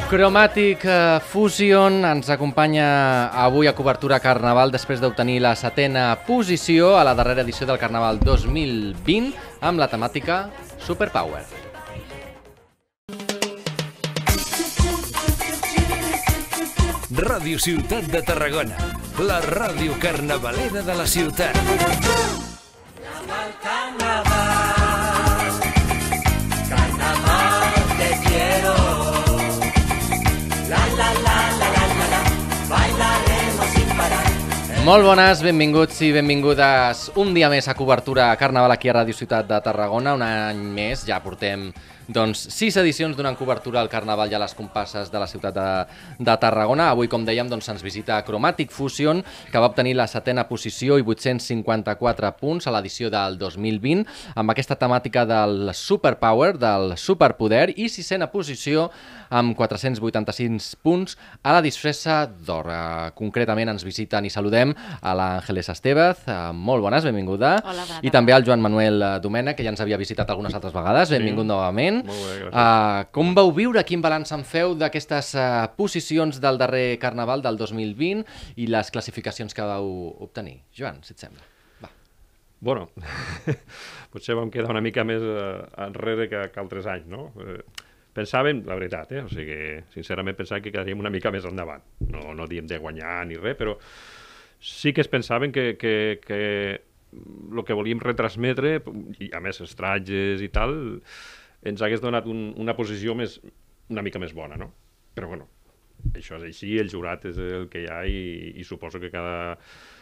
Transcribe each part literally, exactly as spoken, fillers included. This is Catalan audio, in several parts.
Chromatic Fusion ens acompanya avui a cobertura Carnaval després d'obtenir la setena posició a la darrera edició del Carnaval dos mil vint amb la temàtica Superpower. Ràdio Ciutat de Tarragona, la ràdio carnavalera de la ciutat. Molt bones, benvinguts i benvingudes un dia més a cobertura Carnaval aquí a Ràdio Ciutat de Tarragona. Un any més, ja portem doncs, sis edicions donant cobertura al Carnaval i a les comparses de la ciutat de, de Tarragona. Avui, com dèiem, doncs, ens visita Chromatic Fusion, que va obtenir la setena posició i vuit-cents cinquanta-quatre punts a l'edició del dos mil vint, amb aquesta temàtica del Superpower, del superpoder, i sisena posició amb quatre-cents vuitanta-sis punts a la disfressa d'or. Uh, concretament ens visiten i saludem a l'Àngeles Estevez. Uh, molt bones, benvinguda. Hola, bona I també al Joan Manuel Domènech, que ja ens havia visitat algunes altres vegades. Benvingut sí. novament. Molt bé, gràcies. Uh, com vau viure, quin balanç en feu d'aquestes uh, posicions del darrer Carnaval del dos mil vint i les classificacions que vau obtenir? Joan, si et sembla. Va. Bueno, potser vam quedar una mica més uh, enrere que, que altres anys, no? Uh, pensàvem, la veritat, eh? O sigui, sincerament pensàvem que quedaríem una mica més endavant. No, no diem de guanyar ni res, però sí que es pensaven que, que, que el que volíem retransmetre, i a més els trajes i tal, ens hagués donat un, una posició més, una mica més bona, no? Però bueno, això és així, el jurat és el que hi ha i, i suposo que cada...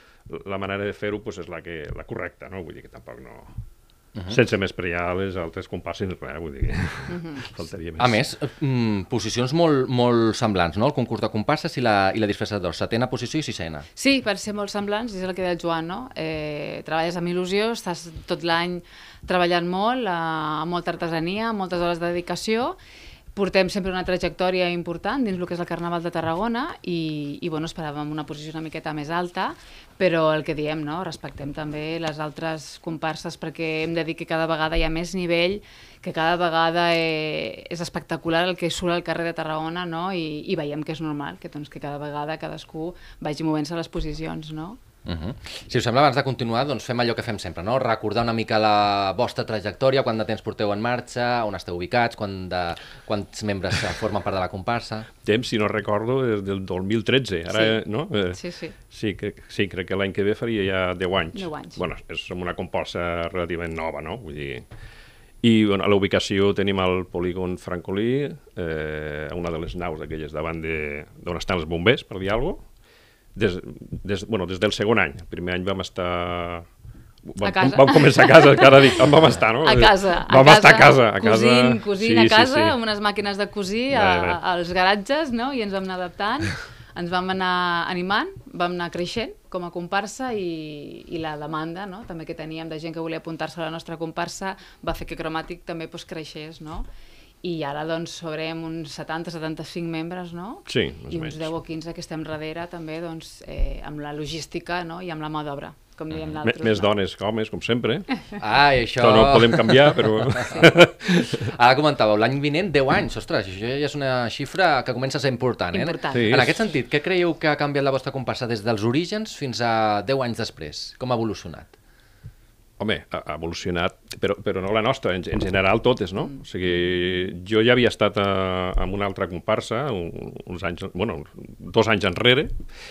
la manera de fer-ho pues, és la, que, la correcta, no? Vull dir que tampoc no... Uh -huh. Sense més prear les altres comparses, res, vull dir que uh -huh. faltaria més. A més, mm, posicions molt, molt semblants, no? El concurs de comparses i la, i la disfressa d'or, setena posició i sisena. Sí, per ser molt semblants, és el que deia el Joan, no? Eh, treballes amb il·lusió, estàs tot l'any treballant molt, eh, amb molta artesania, amb moltes hores de dedicació. Portem sempre una trajectòria important dins el que és el Carnaval de Tarragona i, i bueno, esperàvem una posició una miqueta més alta, però el que diem, no? Respectem també les altres comparses perquè hem de dir que cada vegada hi ha més nivell, que cada vegada eh, és espectacular el que surt al carrer de Tarragona, no? I, i veiem que és normal, que, doncs, que cada vegada cadascú vagi movent-se a les posicions, no? Uh -huh. Si us sembla, abans de continuar, doncs fem allò que fem sempre, no? Recordar una mica la vostra trajectòria, quant de temps porteu en marxa, on esteu ubicats, quant de, quants membres formen part de la comparsa. Temps, si no recordo, des del dos mil tretze. Ara, sí. no? Eh, sí, sí. Sí, que, sí, crec que l'any que ve faria ja deu anys. deu anys. Bueno, és una comparsa relativament nova, no? Vull dir... I bueno, a la ubicació tenim el polígon Francolí, eh, una de les naus d'aquelles davant d'on estan els bombers, per dir alguna cosa. Des, des, bueno, des del segon any. El primer any vam estar... Vam, a casa. Vam començar a casa, cada dia. On vam estar, no? A casa. A vam casa, estar a casa. A casa. Cosint, cosint sí, a casa, sí, sí. amb unes màquines de cosir a, a, als garatges, no? I ens vam anar adaptant, ens vam anar animant, vam anar creixent com a comparsa i, i la demanda, no? També que teníem de gent que volia apuntar-se a la nostra comparsa va fer que Chromatic també pues, creixés, no? I ara doncs sobrem uns setanta setanta-cinc membres, no? Sí, més I o uns menys. deu o quinze que estem darrere també doncs, eh, amb la logística, no? I amb la mà d'obra, com diem l'altre. Més dones que homes, com sempre. Ah, i això... Això no ho podem canviar, però... Sí. Ara comentàveu, l'any vinent, deu anys, ostres, això ja és una xifra que comença a ser important, eh? Important. Sí. En aquest sentit, què creieu que ha canviat la vostra comparsa des dels orígens fins a deu anys després? Com ha evolucionat? Home, ha evolucionat, però, però no la nostra, en, en general totes, no? O sigui, jo ja havia estat a, amb una altra comparsa, un, uns anys, bueno, dos anys enrere,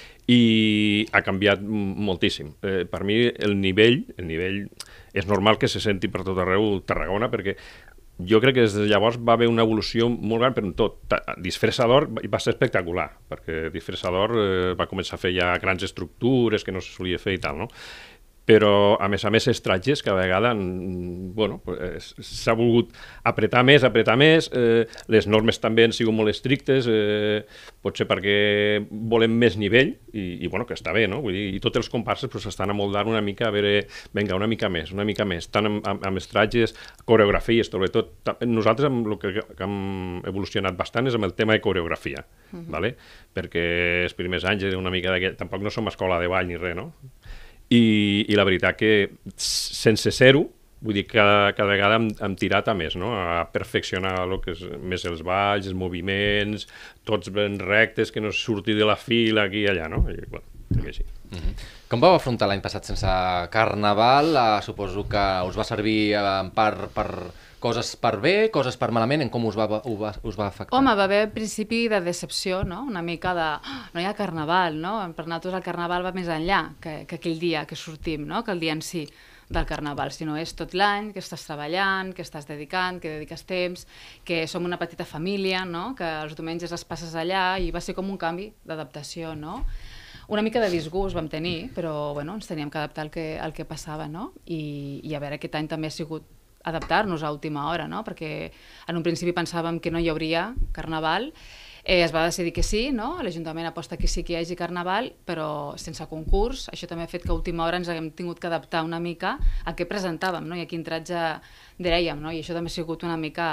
i ha canviat moltíssim. Eh, per mi el nivell, el nivell és normal que se senti per tot arreu Tarragona, perquè jo crec que des de llavors va haver una evolució molt gran per tot. Disfressa d'or va ser espectacular, perquè Disfressa d'or eh, va començar a fer ja grans estructures que no se solia fer i tal, no? Però, a més a més, els trajes cada vegada bueno, s'ha volgut apretar més, apretar més, eh, les normes també han sigut molt estrictes, eh, potser perquè volem més nivell, i, i bueno, que està bé, no? Vull dir, i tots els comparses pues, estan amoldant una mica, a veure, vinga, una mica més, una mica més, tant amb, amb, amb els trajes, coreografies, sobretot. Nosaltres amb el que, que hem evolucionat bastant és amb el tema de coreografia, uh-huh. ¿vale? Perquè els primers anys era una mica d'aquest... Tampoc no som escola de ball ni res, no? I, i la veritat que sense ser-ho vull dir que cada, cada vegada hem, hem tirat a més, no? A perfeccionar el que és més els balls, els moviments, tots ben rectes, que no es surti de la fila aquí i allà, no? I, bueno, que així. Mm-hmm. Com vau afrontar l'any passat sense Carnaval? Uh, suposo que us va servir uh, per, per coses per bé, coses per malament, en com us va, va, us va afectar? Home, va haver principi de decepció, no? Una mica de... Oh, no hi ha Carnaval, no? Per nosaltres el Carnaval va més enllà que, que aquell dia que sortim, no? Que el dia en si del Carnaval, sinó és tot l'any que estàs treballant, que estàs dedicant, que dediques temps, que som una petita família, no? Que els diumenges les passes allà i va ser com un canvi d'adaptació, no? Una mica de disgust vam tenir, però bueno, ens teníem que adaptar al que, al que passava, no? I, i a veure, aquest any també ha sigut adaptar-nos a última hora, no? Perquè en un principi pensàvem que no hi hauria Carnaval, eh, es va decidir que sí, no? L'Ajuntament aposta que sí que hi hagi Carnaval, però sense concurs. Això també ha fet que a última hora ens haguem tingut que adaptar una mica a què presentàvem, no? I a quin tratge dèiem, no? I això també ha sigut una mica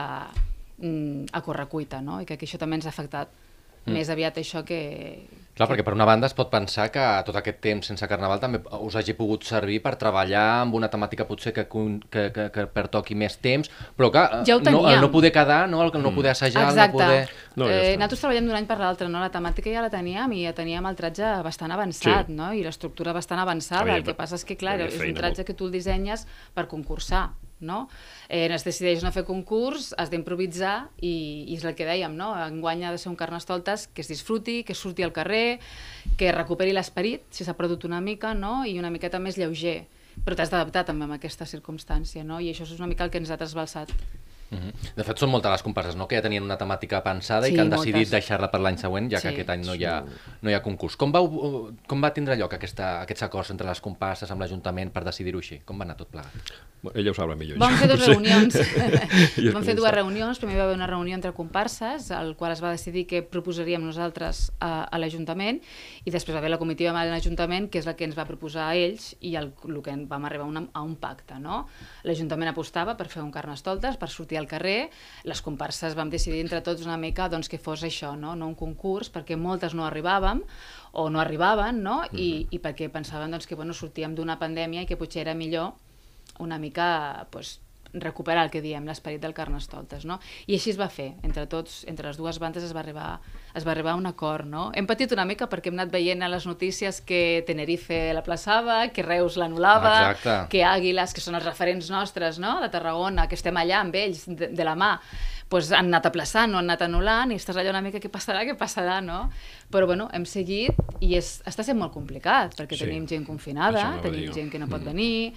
mm, a correcuita, no? I que això també ens ha afectat mm. més aviat això que... Clar, perquè per una banda es pot pensar que tot aquest temps sense Carnaval també us hagi pogut servir per treballar amb una temàtica potser que, que, que, que pertoqui més temps, però que ja no, el no poder quedar, no, el no poder assajar, el no poder... No, ja eh, nosaltres treballem d'un any per l'altre, no? La temàtica ja la teníem i ja teníem el tratge bastant avançat, sí. No? I l'estructura bastant avançada. Veia, el que passa és que, clar, és un tratge que tu el dissenyes per concursar, no? Eh, es decideix no fer concurs, has d'improvisar i, i és el que dèiem, no? Enguany ha de ser un Carnestoltes que es disfruti, que surti al carrer, que recuperi l'esperit, si s'ha perdut una mica, no? I una miqueta més lleuger. Però t'has d'adaptar també a aquesta circumstància, no? I això és una mica el que ens ha trasbalsat. Uh-huh. De fet, són moltes les comparses, no? Que ja tenien una temàtica pensada sí, i que han moltes. decidit deixar-la per l'any següent, ja sí. que aquest any no hi ha, no hi ha concurs. Com, vau, com va tindre lloc aquesta, aquests acords entre les comparses amb l'Ajuntament per decidir-ho així? Com va anar tot plegat? Ella ho sabrà millor. Vam fer dues reunions. Vam fer dues reunions. Primer va haver una reunió entre comparses, al qual es va decidir què proposaríem nosaltres a, a l'Ajuntament, i després va haver la comitiva amb l'Ajuntament, que és la que ens va proposar a ells, i el, el que vam arribar a, una, a un pacte, no? L'Ajuntament apostava per fer un Carnestoltes, per sortir al carrer. Les comparses vam decidir entre tots una mica doncs, que fos això, no? No un concurs, perquè moltes no arribàvem, o no arribaven, no? I, i perquè pensaven doncs, que bueno, sortíem d'una pandèmia i que potser era millor una mica pues, recuperar el que diem, l'esperit del Carnestoltes, no? I així es va fer, entre tots, entre les dues bandes es va arribar, es va arribar a un acord, no? Hem patit una mica perquè hem anat veient a les notícies que Tenerife la plaçava, que Reus l'anul·lava, que Àguiles, que són els referents nostres, no? De Tarragona, que estem allà amb ells, de, de la mà, pues han anat aplaçant, no han anat anul·lant, i estàs allà una mica què passarà, què passarà, no? Però bueno, hem seguit i és, està sent molt complicat, perquè sí. Tenim gent confinada, tenim gent que no pot mm. venir,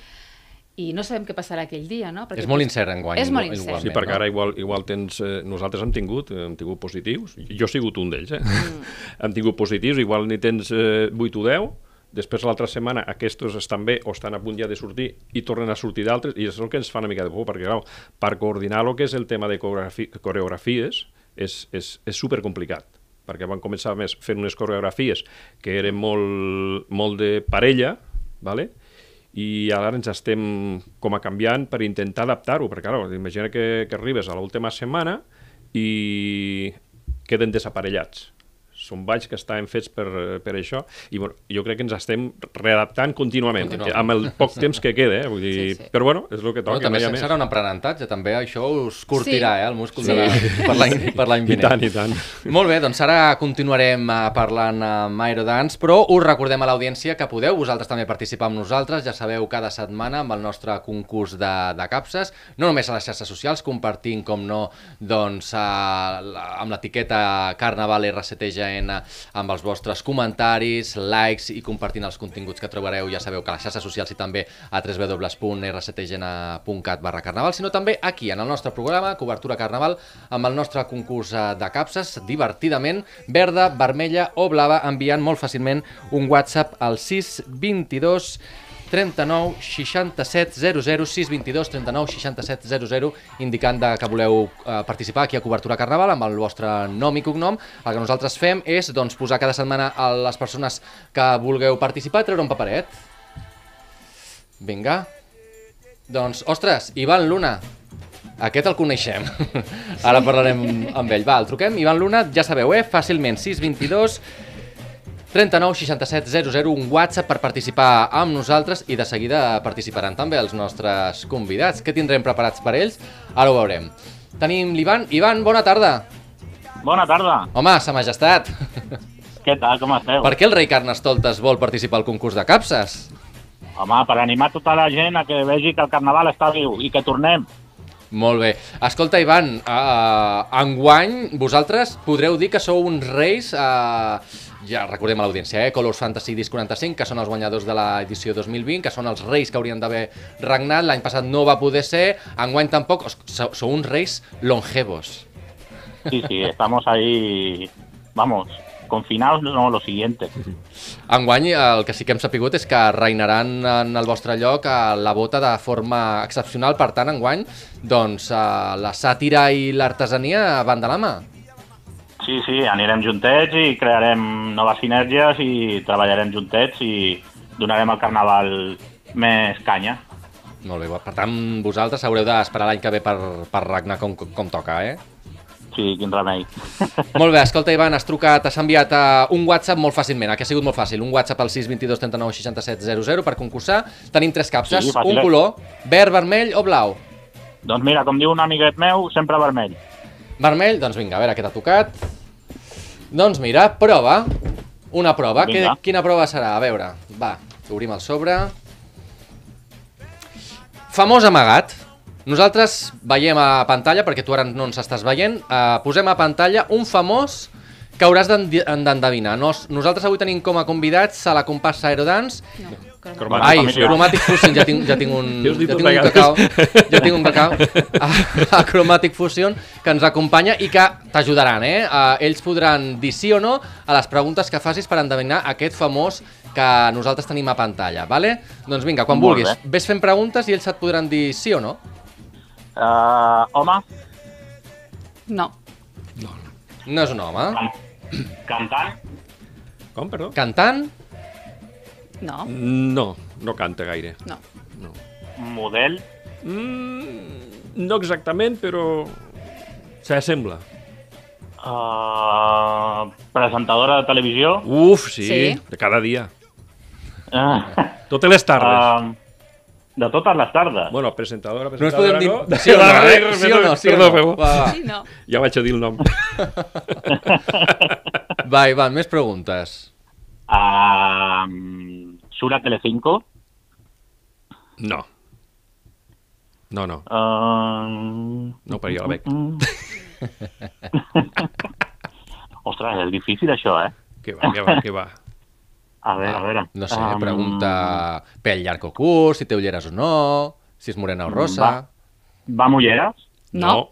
i no sabem què passarà aquell dia, no? Perquè és molt incert enguany. És molt incert. Sí, perquè ara igual, igual tens... Eh, nosaltres hem tingut, hem tingut positius, jo he sigut un d'ells, eh? Mm. Hem tingut positius, igual n'hi tens eh, vuit o deu, després l'altra setmana aquests estan bé o estan a punt ja de sortir i tornen a sortir d'altres, i és el que ens fa una mica de por, perquè clar, per coordinar el que és el tema de coreografies és, és, és supercomplicat, perquè van començar més fent unes coreografies que eren molt, molt de parella, ¿vale? I ara ens estem com a canviant per intentar adaptar-ho, perquè clar, imagina que, que arribes a l'última setmana i queden desaparellats. Són balls que estaven fets per, per això, i bueno, jo crec que ens estem readaptant contínuament, contínuament. Amb el poc temps que queda, eh? Vull dir, sí, sí. Però bueno, és el que toca. Bueno, també no serà un aprenentatge, també això us curtirà, sí. eh, el múscul sí. de la, per l'any vinent. I tant, i tant. Molt bé, doncs ara continuarem parlant amb Aerodance, però us recordem a l'audiència que podeu vosaltres també participar amb nosaltres, ja sabeu, cada setmana amb el nostre concurs de, de capses, no només a les xarxes socials, compartint, com no, doncs, a, amb l'etiqueta Carnaval R S T G amb els vostres comentaris, likes i compartint els continguts que trobareu, ja sabeu que a les xarxes socials i també a w w w punt r s t g n punt cat barra carnaval, sinó també aquí, en el nostre programa, Cobertura Carnaval, amb el nostre concurs de capses, divertidament, verda, vermella o blava, enviant molt fàcilment un WhatsApp al sis vint dos trenta-nou seixanta-set zero zero, sis vint dos trenta-nou seixanta-set zero zero, indicant que voleu eh, participar aquí a Cobertura Carnaval amb el vostre nom i cognom. El que nosaltres fem és doncs, posar cada setmana a les persones que vulgueu participar i treure un paperet. Vinga. Doncs, ostres, Ivan Luna. Aquest el coneixem. Ara parlarem amb ell. Va, el truquem. Ivan Luna, ja sabeu, eh? Fàcilment, sis vint dos trenta-nou seixanta-set zero zero, un WhatsApp per participar amb nosaltres i de seguida participaran també els nostres convidats. Què tindrem preparats per ells? Ara ho veurem. Tenim l'Ivan. Ivan, bona tarda. Bona tarda. Home, sa majestat. Què tal, com esteu? Per què el rei Carnestoltes vol participar al concurs de capses? Home, per animar tota la gent a que vegi que el carnaval està viu i que tornem. Molt bé. Escolta, Ivan, uh, enguany vosaltres podreu dir que sou uns reis, uh, ja recordem a l'audiència, eh? Colors Fantasy Disc quaranta-cinc, que són els guanyadors de l'edició dos mil vint, que són els reis que haurien d'haver regnat, l'any passat no va poder ser, enguany tampoc, sou, sou uns reis longevos. Sí, sí, estamos ahí, vamos, confinados, no, lo siguiente. Enguany el que sí que hem sapigut és que reinaran en el vostre lloc a la bota de forma excepcional, per tant, enguany, doncs, la sàtira i l'artesania van de la mà. Sí, sí, anirem juntets i crearem noves sinergies i treballarem juntets i donarem al carnaval més canya. Molt bé, per tant, vosaltres haureu d'esperar l'any que ve per, per regnar com, com toca, eh? Sí, quin remei. Molt bé, escolta, Ivan, has trucat, has enviat uh, un WhatsApp molt fàcilment, que ha sigut molt fàcil, un WhatsApp al sis dos dos trenta-nou seixanta-set zero zero per concursar. Tenim tres capses, Sí, fàcil, un eh? color, verd, vermell o blau. Doncs mira, com diu un amiguet meu, sempre vermell. Vermell, doncs vinga, a veure què t'ha tocat. Doncs mira, prova, una prova. Que, Vinga. quina prova serà? A veure, va, obrim el sobre. Famós amagat. Nosaltres veiem a pantalla, perquè tu ara no ens estàs veient, eh, posem a pantalla un famós que hauràs d'endevinar. Nos, nosaltres avui tenim com a convidats a la comparsa Aerodance. No, Cromàtic. Ai, familiar. Chromatic Fusion, ja tinc, ja tinc un, Ja us dic ja tot tinc un vegades. cacau, ja tinc un cacau a, a Chromatic Fusion que ens acompanya i que t'ajudaran, eh? Uh, ells podran dir sí o no a les preguntes que facis per endevinar aquest famós que nosaltres tenim a pantalla, vale? Doncs vinga, quan Molt vulguis, bé. ves fent preguntes i ells et podran dir sí o no. Uh, home, no. No és un home. can cantant, Com, perdó? Cantant? No. No, no canta gaire. No. No, model, mm, no exactament, però s'assembla. uh, presentadora de televisió, Uf, sí, Sí. de cada dia. uh, Totes les tardes. uh, de totes les tardes. Bueno, presentadora, No ens presentadora, podem dir no? sí o no, eh? Sí o no, sí o Perdó, no. perdó. Va, va. Sí, no. Ja vaig a dir el nom. Va, Ivan, més preguntes. Uh, surt a Telecinco. No. No, no. Uh, No, perquè ja la veig. Ostres, és difícil això, eh? Que va, que va, que va. A veure, a veure. No sé, Um, pregunta pèl llarg o curt, si té ulleres o no, si és morena o rosa. Va, va amb ulleres? No.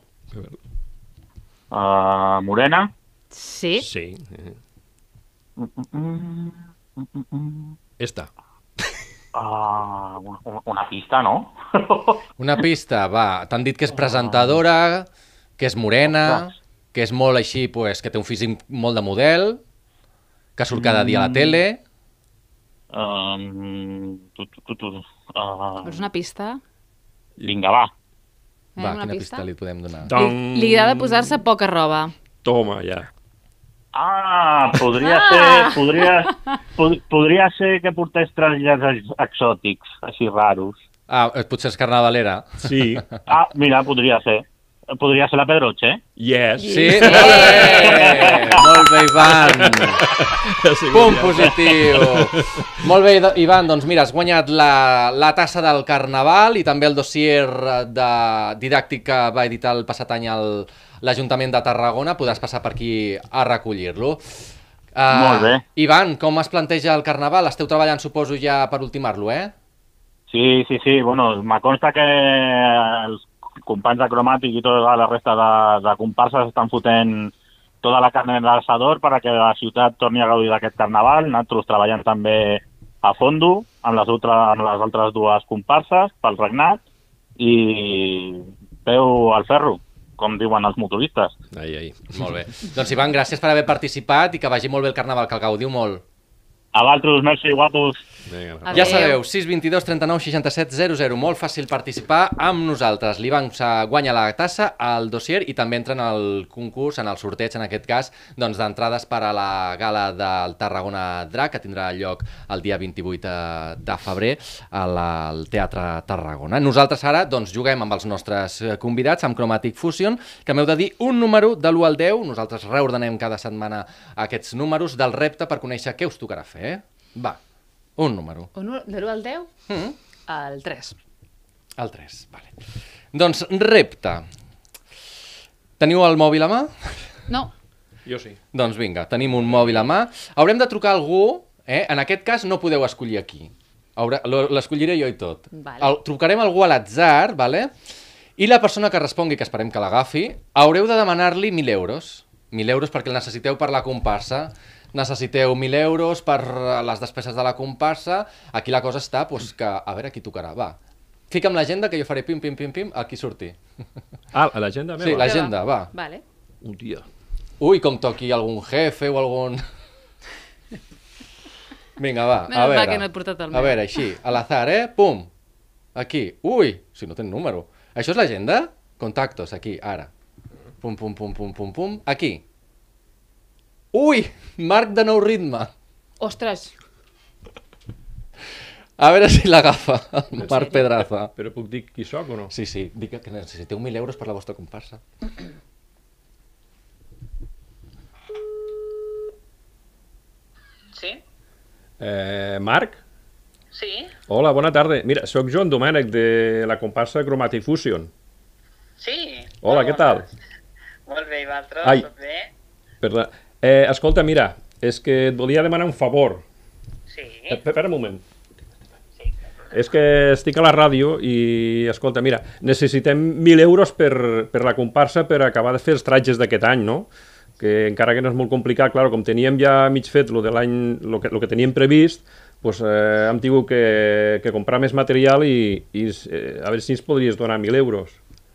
Uh, morena? Sí. Sí. eh. Mm, Esta. Uh, una, una pista, no? Una pista, va. T'han dit que és presentadora, que és morena, que és molt així, pues, que té un físic molt de model, que surt cada dia a la tele. um, tu, tu, tu, tu. Uh, Vols una pista? vinga, va. Eh, Va, una quina pista? pista li podem donar? Li, li agrada posar-se poca roba. Toma, ja. Ah, podria Ah! ser, podria, pod, podria ser que portés trasllats ex- exòtics, així raros. Ah, eh, potser és carnavalera. Sí. Ah, mira, podria ser. Podria ser la Pedroche. Yes. Sí? Molt bé! Molt bé, Ivan! Punt positiu! Molt bé, Ida- Ivan, doncs mira, has guanyat la, la tassa del Carnaval i també el dossier de didàctic que va editar el passat any el- l'Ajuntament de Tarragona. Podràs passar per aquí a recollir-lo. Uh, Molt bé. Ivan, com es planteja el Carnaval? Esteu treballant, suposo, ja per ultimar-lo, eh? Sí, sí, sí. Bueno, me consta que els companys de Cromàtic i tota la resta de, de comparses estan fotent tota la carn en l'assador perquè la ciutat torni a gaudir d'aquest carnaval. Nosaltres treballant també a fondo amb les, altres, amb les altres dues comparses pel regnat i peu al ferro, com diuen els motoristes. Ai, ai. Molt bé. Doncs Ivan, gràcies per haver participat i que vagi molt bé el Carnaval, que el gaudiu molt. A vosaltres, merci, guapos. Vinga, Adéu. Ja sabeu, sis dos dos, trenta-nou, seixanta-set, zero zero. Molt fàcil participar amb nosaltres. L'Ivan guanya la tassa, el dossier i també entra en el concurs, en el sorteig, en aquest cas, doncs, d'entrades per a la gala del Tarragona Drac, que tindrà lloc el dia vint-i-vuit de febrer al Teatre Tarragona. Nosaltres ara doncs, juguem amb els nostres convidats, amb Chromatic Fusion, que m'heu de dir un número de l'u al deu. Nosaltres reordenem cada setmana aquests números del repte per conèixer què us tocarà fer. Eh? Va. Un número. Un, de l'u al deu? Mm. El tres. El tres, vale. Doncs repte. Teniu el mòbil a mà? No. Jo sí. Doncs vinga, tenim un mòbil a mà. Haurem de trucar a algú, eh? En aquest cas no podeu escollir aquí. L'escolliré jo i tot. Vale. El, trucarem algú a l'atzar, vale? I la persona que respongui, que esperem que l'agafi, haureu de demanar-li mil euros. Mil euros perquè el necessiteu per la comparsa. Necessiteu mil euros per les despeses de la comparsa. Aquí la cosa està, doncs, que a veure qui tocarà. Va, fica'm l'agenda que jo faré pim, pim, pim, pim, a qui surti. Ah, a l'agenda meva? Sí, l'agenda, va. Vale. Un dia. Ui, com toqui algun jefe o algun... Vinga, va, a Menys mal veure. que no he portat el A meu. veure, així, a l'azar, eh? Pum. Aquí. Ui, si no tens número. Això és l'agenda? Contactos, aquí, ara. Pum, pum, pum, pum, pum, pum. Aquí. Ui, Marc de Nou Ritme. Ostres. A veure si l'agafa, el Marc Pedraza. Però puc dir qui soc o no? Sí, sí, dic que necessiteu mil euros per la vostra comparsa. Sí? Eh, Marc? Sí? Hola, bona tarda. Mira, sóc Joan Domènech de la comparsa Chromatic Fusion. Sí? Hola, què tal? Molt bé, i vosaltres? Ai. Tot bé? Perdó. Eh, escolta, mira, és que et volia demanar un favor. Sí? Eh, Espera un moment. Sí. És que estic a la ràdio i, escolta, mira, necessitem mil euros per, per la comparsa per acabar de fer els tratges d'aquest any, no? Que encara que no és molt complicat, clar, com teníem ja mig fet lo de l'any, lo que, lo que teníem previst, doncs eh, hem tingut que, que comprar més material i, i eh, a veure si ens podries donar mil euros.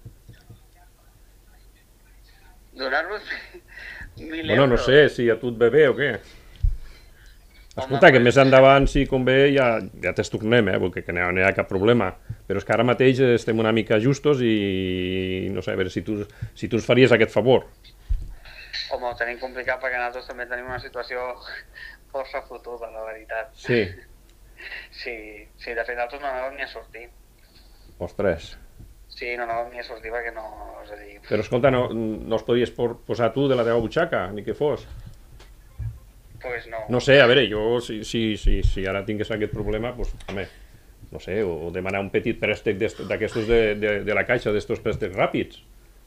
Donar-vos mil Bueno, no euros? sé, si a tu et ve bé o què. Escolta, Home, que pues- més endavant, si convé, ja, ja t'es tornem, eh, perquè que no, no hi ha cap problema. Però és que ara mateix estem una mica justos i no sé, a veure si tu, si tu ens faries aquest favor. Home, ho tenim complicat perquè nosaltres també tenim una situació força fotuda, la veritat. Sí. Sí, sí, de fet nosaltres no anàvem ni a sortir. Ostres. Sí, no anàvem ni a sortir perquè no... És a dir, Però escolta, no, no els podries por- posar tu de la teva butxaca, ni que fos. pues no. No sé, a veure, jo, si, si, si, si ara tingués aquest problema, doncs, home, no sé, o, o demanar un petit préstec d'est- d'aquestos de, de, de la caixa, d'estos préstecs ràpids.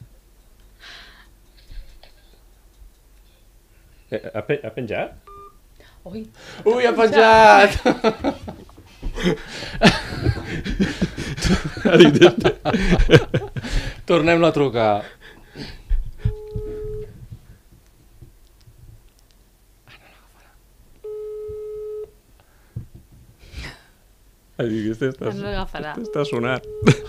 Eh, Ha, pe- ha penjat? Ui. Ui, ha penjat! Ha dit... Tornem-lo a trucar. Ha dit, este està, No l'agafarà. este està sonat.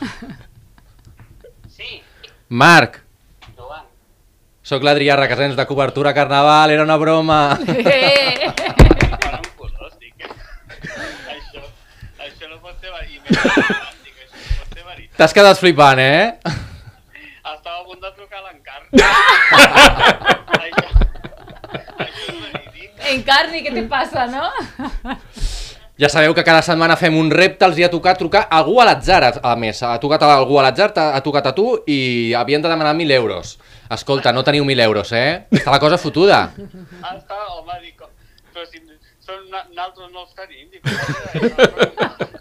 Sí, Marc, Joan. sóc l'Adrià Requesens de Cobertura Carnaval, era una broma. Eh! Para un color, dic. Això, això no pot ser veritat. I més endavant, dic, això no pot ser veritat. T'has quedat flipant, eh? Estava a punt de trucar a l'Encarni. això, això és verídic. Encarni, què te passa, no? Ja sabeu que cada setmana fem un repte, els hi ha tocat trucar a algú a l'atzar, a a més. Ha tocat a algú a l'atzar, t'ha- ha tocat a tu i havien de demanar mil euros. Escolta, no teniu mil euros, eh? Està la cosa fotuda. Ah, està, home, dic, però si són, nosaltres no els tenim, dic,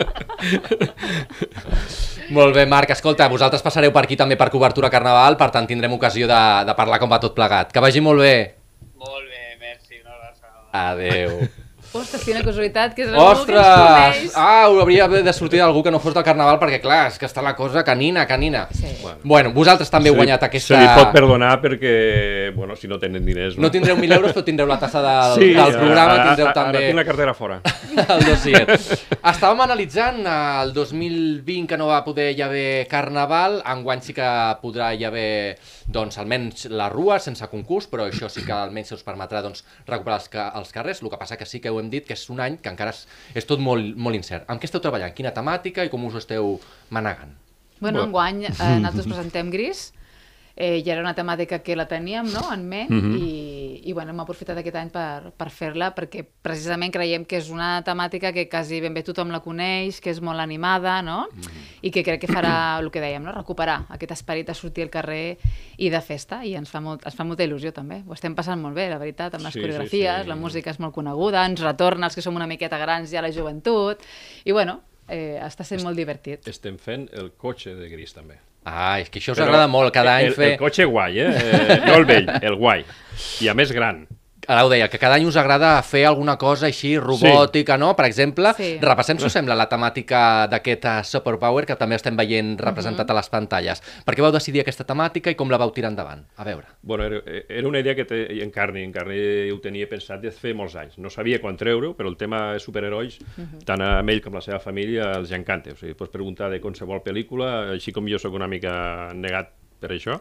Molt bé, Marc, escolta, vosaltres passareu per aquí també per Cobertura Carnaval, per tant tindrem ocasió de, de parlar com va tot plegat. Que vagi molt bé. molt bé, merci, una abraçada. Adeu. Ostres, quina casualitat, que és algú que ens Ostres! coneix. Ah, hauria de sortir d'algú que no fos del Carnaval, perquè clar, és que està la cosa canina, canina. Sí. Bueno, vosaltres també heu Se li- guanyat aquesta... Se li pot perdonar perquè, bueno, si no tenen diners, no? No tindreu mil euros, però tindreu la tassa del, Sí, del programa, ara- tindreu ara- també Ara tinc la cartera fora. el dossier. Estàvem analitzant eh, el dos mil vint que no va poder hi haver Carnaval, enguany sí que podrà hi haver, doncs, almenys la rua sense concurs, però això sí que almenys se us permetrà doncs, recuperar els, ca els carrers, el que passa que sí que ho hem hem dit, que és un any que encara és, és tot molt, molt incert. Amb què esteu treballant? Quina temàtica i com us ho esteu manegant? Bueno, enguany eh, nosaltres presentem Gris, eh, ja era una temàtica que la teníem, no?, en ment, mm -hmm. i, i bueno, hem aprofitat aquest any per, per fer-la, perquè precisament creiem que és una temàtica que quasi ben bé tothom la coneix, que és molt animada, no?, mm -hmm. i que crec que farà el que dèiem, no?, recuperar aquest esperit de sortir al carrer i de festa, i ens fa, molt, ens fa molta il·lusió també. Ho estem passant molt bé, la veritat, amb les sí, coreografies, sí, sí. La música és molt coneguda, ens retorna els que som una miqueta grans ja a la joventut, i bueno, eh, està sent molt divertit. Estem fent el cotxe de Gris, també. Ah, és que això us agrada molt, cada any el, fer... El cotxe guai, eh? eh? No el vell, el guai. I a més gran. Ara ho deia, que cada any us agrada fer alguna cosa així robòtica, sí. no? Per exemple, sí. repassem, si us sembla, la temàtica d'aquest uh, Superpower, que també estem veient representat uh -huh. a les pantalles. Per què vau decidir aquesta temàtica i com la vau tirar endavant? A veure. Bueno, era, era una idea que té, en Carni, en Carni ho tenia pensat des de fer molts anys. No sabia quan treure-ho, però el tema de superherois, uh -huh. tant a ell com a la seva família, els encanta. O sigui, pots preguntar de qualsevol pel·lícula, així com jo sóc una mica negat per això,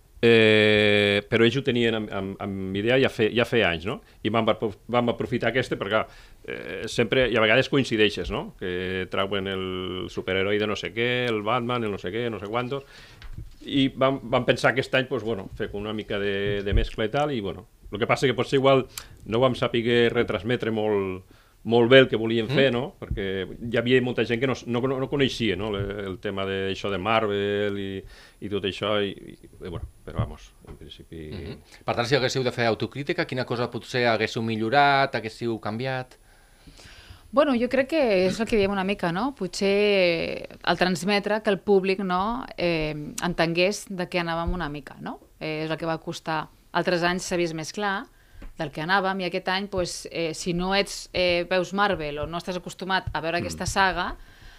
Eh, però ells ho tenien amb, amb, amb idea ja, fe, ja feia anys, no? I vam, vam aprofitar aquesta perquè eh, sempre, i a vegades coincideixes, no? Que trauen el superheroi de no sé què, el Batman, el no sé què, no sé quantos, i vam, vam pensar aquest any, pues, bueno, fer una mica de, de mescla i tal, i bueno, el que passa que potser igual no vam saber retransmetre molt molt bé el que volien fer, mm. no? Perquè hi havia molta gent que no, no, no coneixia, no? El, el tema d'això de, de Marvel i, i tot això, i, i, i bueno, però vamos, en principi... Mm -hmm. Per tant, si haguéssiu de fer autocrítica, quina cosa potser haguéssiu millorat, haguéssiu canviat? Bueno, jo crec que és el que diem una mica, no? Potser el transmetre que el públic, no, eh, entengués de què anàvem una mica, no? Eh, és el que va costar. Altres anys s'ha vist més clar del que anàvem, i aquest any, pues, eh, si no ets, eh, veus Marvel o no estàs acostumat a veure mm. aquesta saga,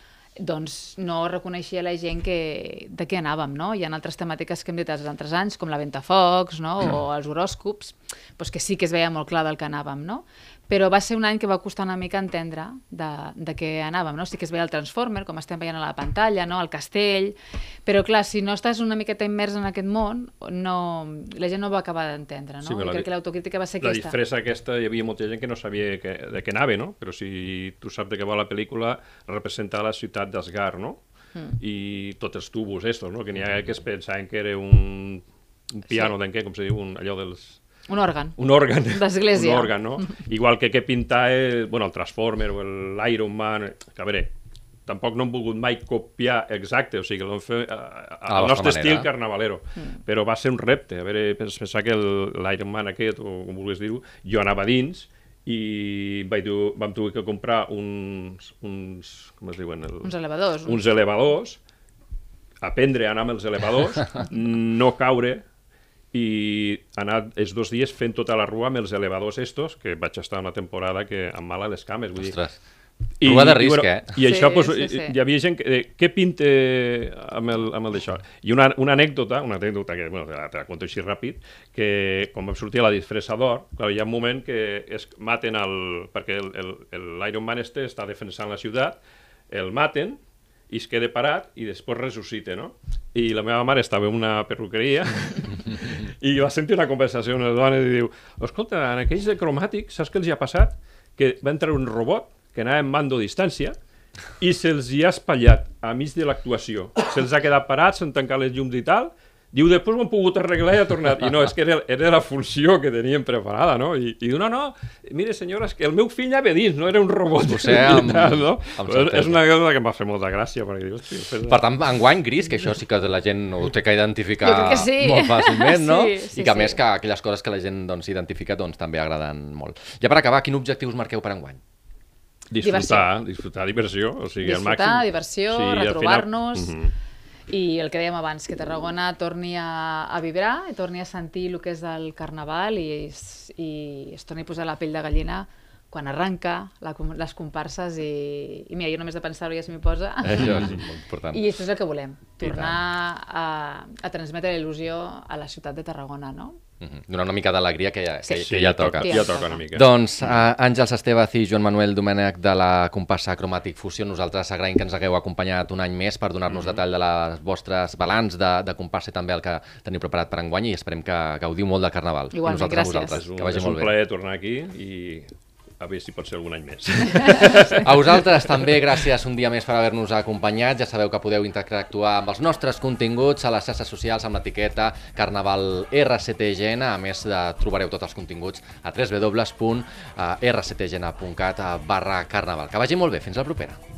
doncs no reconeixia la gent que, de què anàvem, no? Hi ha altres temàtiques que hem dit els altres anys, com la Ventafocs, no? Mm. O els horòscops, pues, que sí que es veia molt clar del que anàvem, no? Però va ser un any que va costar una mica entendre de, de què anàvem, no? Sí que es veia el Transformer, com estem veient a la pantalla, no? El castell, però clar, si no estàs una miqueta immers en aquest món, no, la gent no va acabar d'entendre, no? Sí, I crec que l'autocrítica va ser la aquesta. La disfressa aquesta, hi havia molta gent que no sabia que, de què anava, no? Però si tu saps de què va la pel·lícula, representar la ciutat d'Asgard, no? Mm. I tots els tubos estos, no? Que n'hi ha que es pensaven que era un, un piano, sí. d'en què, com se diu, un, allò dels... Un òrgan. Un òrgan. D'església. Un òrgan, no? Igual que què pintar el, bueno, el Transformer o l'Iron Man, que a veure, tampoc no hem volgut mai copiar exacte, o sigui, que l'hem fet al nostre manera. Estil carnavalero, mm. però va ser un repte, a veure, pensar que l'Iron Man aquest, o com vulguis dir-ho, jo anava dins i vaig dur, vam tenir que comprar uns, uns com es diuen? El, uns elevadors. Uns elevadors, aprendre a anar amb els elevadors, no caure, i anar els dos dies fent tota la rua amb els elevadors estos, que vaig estar una temporada que em mala les cames, vull Ostres. dir. Rua de risc, i, bueno, eh? I això, sí, pues, sí, sí. hi havia gent que... Eh, què pinta amb el, amb el d'això? I una, una anècdota, una anècdota que, bueno, te la, te la conto així ràpid, que quan vam sortir a la disfressa d'or, hi ha un moment que es maten el... perquè l'Iron Man este està defensant la ciutat, el maten, i es queda parat i després ressuscita, no? I la meva mare estava en una perruqueria i va sentir una conversació amb les dones i diu, escolta, en aquells de cromàtic, saps què els hi ha passat? Que va entrar un robot que anava en mando a distància i se'ls hi ha espatllat a mig de l'actuació. Se'ls ha quedat parats, s'han tancat les llums i tal. Diu, després ho han pogut arreglar i ha tornat. I no, és que era, era la funció que teníem preparada, no? I, i diu, no, no, mire, senyora, és que el meu fill ja ve dins, no era un robot. O sigui, amb, tal, no? amb és una cosa que em va fer molta gràcia. Perquè, diu, hosti, fes... Per tant, enguany Gris, que això sí que la gent ho té que identificar sí. molt fàcilment, no? Sí, sí, I que a sí. més que aquelles coses que la gent doncs, identifica doncs, també agraden molt. Ja per acabar, quin objectiu us marqueu per enguany? Disfrutar, diversió. disfrutar, diversió. O sigui, disfrutar, al màxim. diversió, sí, retrobar-nos... Final... Uh -huh. I el que dèiem abans, que Tarragona torni a, a vibrar, i torni a sentir el que és el carnaval i, i es torni a posar la pell de gallina quan arranca la, les comparses i, i mira, jo només de pensar-ho ja se m'hi posa. Eh, això és molt important. I això és el que volem, tornar a, a transmetre la il·lusió a la ciutat de Tarragona, no? Uh-huh. Donar una mica d'alegria que, ja, que, sí. que ja toca. Ja, ja toca una mica. Doncs uh, Àngels Estevez i Joan Manuel Domènech de la comparsa Cromàtic Fusió, nosaltres agraïm que ens hagueu acompanyat un any més per donar-nos mm-hmm. detall de les vostres balanç de, de comparsa i també el que teniu preparat per enguany, i esperem que gaudiu molt del Carnaval. Igualment, I nosaltres gràcies. a vosaltres. És un, que vagi és molt un bé. plaer tornar aquí i a veure si pot ser algun any més. A vosaltres també, gràcies un dia més per haver-nos acompanyat. Ja sabeu que podeu interactuar amb els nostres continguts a les xarxes socials amb l'etiqueta Carnaval R C T G N. A més, trobareu tots els continguts a w w w punt r c t g n punt cat barra carnaval. Que vagi molt bé, fins la propera.